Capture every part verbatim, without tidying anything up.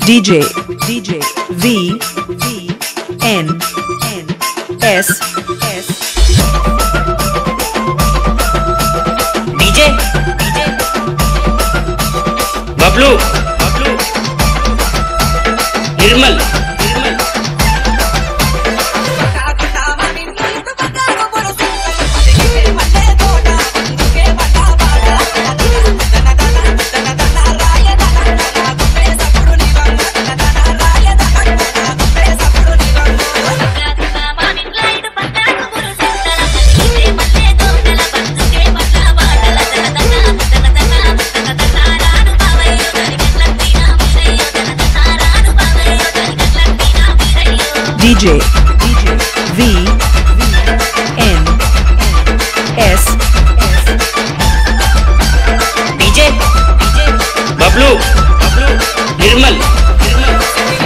D J D J V V N N S S D J D J Bablu Bablu Nirmal Nirmal D J D J V N S D J D J Bablu Bablu Nirmal Nirmal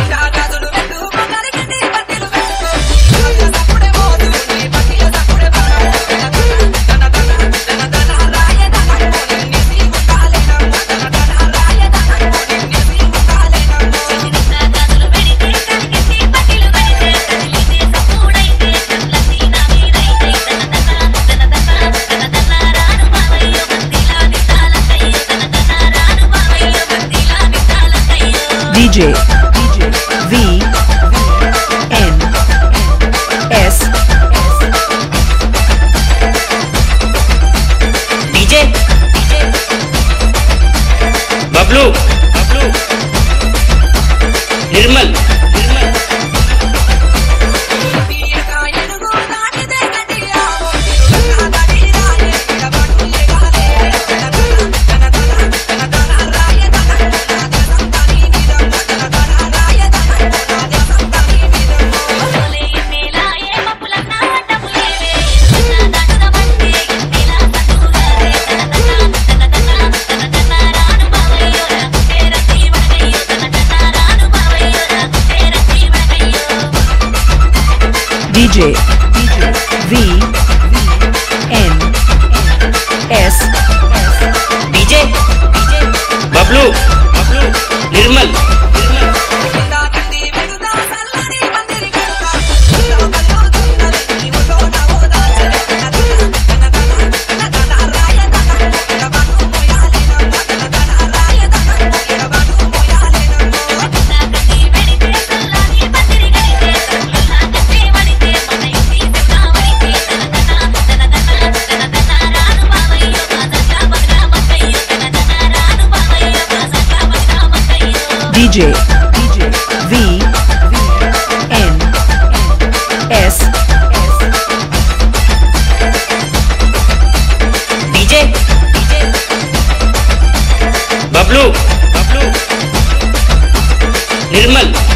D J D J V N S D J D J Bablu Bablu Nirmal Nirmal D J D J V N S D J D J Bablu Bablu Nirmal Nirmal D J D J V N S D J D J Bablu Bablu Nirmal